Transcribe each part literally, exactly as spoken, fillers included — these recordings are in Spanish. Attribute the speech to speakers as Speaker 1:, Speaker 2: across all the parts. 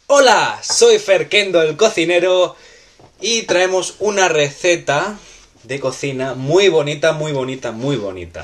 Speaker 1: Hola, soy Ferkendo el cocinero y traemos una receta de cocina muy bonita, muy bonita, muy bonita.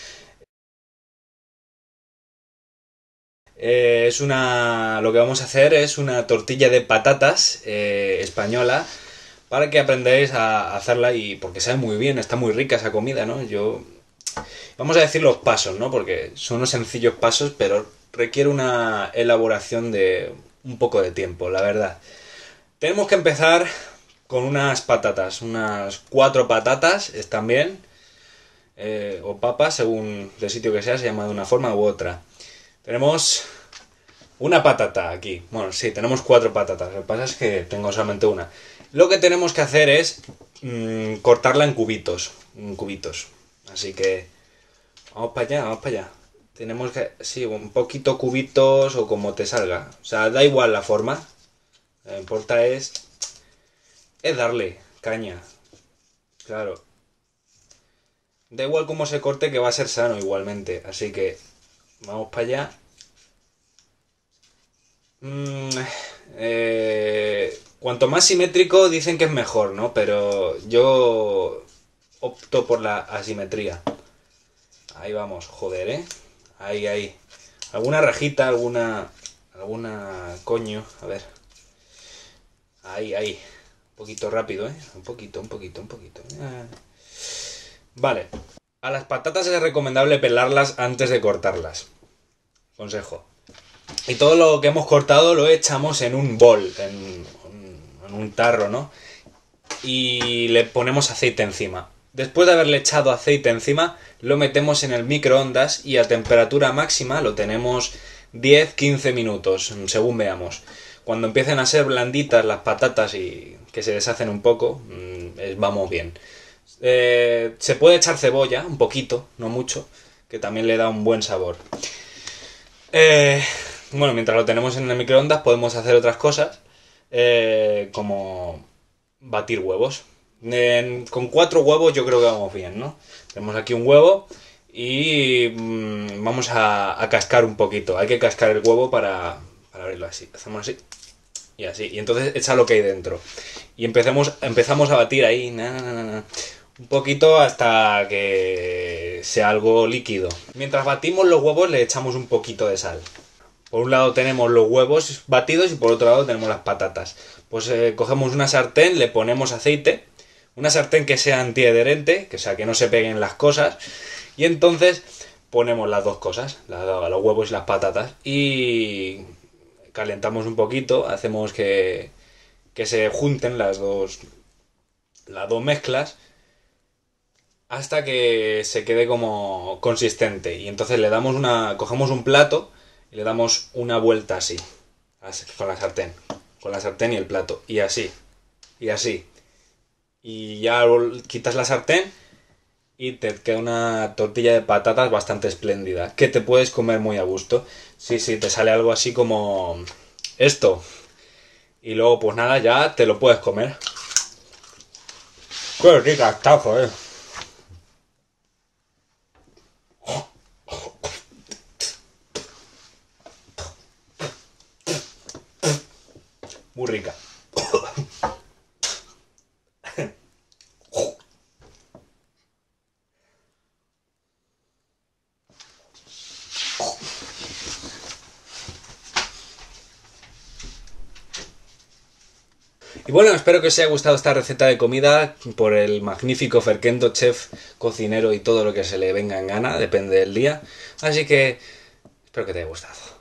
Speaker 1: Eh, es una... Lo que vamos a hacer es una tortilla de patatas eh, española para que aprendáis a hacerla y porque sabe muy bien, está muy rica esa comida, ¿no? Yo... Vamos a decir los pasos, ¿no? Porque son unos sencillos pasos, pero requiere una elaboración de un poco de tiempo, la verdad. Tenemos que empezar con unas patatas, unas cuatro patatas, están bien, eh, o papas, según el sitio que sea, se llama de una forma u otra. Tenemos una patata aquí, bueno, sí, tenemos cuatro patatas, lo que pasa es que tengo solamente una. Lo que tenemos que hacer es mmm, cortarla en cubitos, en cubitos, así que vamos para allá, vamos para allá. Tenemos que, sí, un poquito cubitos o como te salga, o sea, da igual la forma, lo que importa es... Es darle caña. Claro. Da igual cómo se corte que va a ser sano igualmente. Así que vamos para allá. Mm, eh, cuanto más simétrico dicen que es mejor, ¿no? Pero yo opto por la asimetría. Ahí vamos, joder, ¿eh? Ahí, ahí. Alguna rajita, alguna... Alguna coño. A ver. Ahí, ahí. Un poquito rápido, ¿eh? Un poquito, un poquito, un poquito. Vale. A las patatas es recomendable pelarlas antes de cortarlas. Consejo. Y todo lo que hemos cortado lo echamos en un bol, en, en un tarro, ¿no? Y le ponemos aceite encima. Después de haberle echado aceite encima, lo metemos en el microondas y a temperatura máxima lo tenemos diez a quince minutos, según veamos. Cuando empiecen a ser blanditas las patatas y que se deshacen un poco, vamos bien. Eh, se puede echar cebolla, un poquito, no mucho, que también le da un buen sabor. Eh, bueno, mientras lo tenemos en el microondas podemos hacer otras cosas, eh, como batir huevos. En, con cuatro huevos yo creo que vamos bien, ¿no? Tenemos aquí un huevo y mmm, vamos a, a cascar un poquito. Hay que cascar el huevo para, para abrirlo así. Hacemos así y así. Y entonces echa lo que hay dentro. Y empecemos, empezamos a batir ahí, na, na, na, na, un poquito hasta que sea algo líquido. Mientras batimos los huevos le echamos un poquito de sal. Por un lado tenemos los huevos batidos y por otro lado tenemos las patatas. Pues eh, cogemos una sartén, le ponemos aceite. Una sartén que sea antiadherente, que sea que no se peguen las cosas. Y entonces ponemos las dos cosas, los huevos y las patatas. Y calentamos un poquito, hacemos que, que se junten las dos, las dos mezclas hasta que se quede como consistente. Y entonces le damos una, cogemos un plato y le damos una vuelta así, así con la sartén, con la sartén y el plato. Y así, y así. Y ya quitas la sartén y te queda una tortilla de patatas bastante espléndida, que te puedes comer muy a gusto. Sí, sí, te sale algo así como esto. Y luego pues nada, ya te lo puedes comer. ¡Qué rica está, joder! Muy rica. Y bueno, espero que os haya gustado esta receta de comida por el magnífico Ferkendo, chef, cocinero y todo lo que se le venga en gana, depende del día. Así que espero que te haya gustado.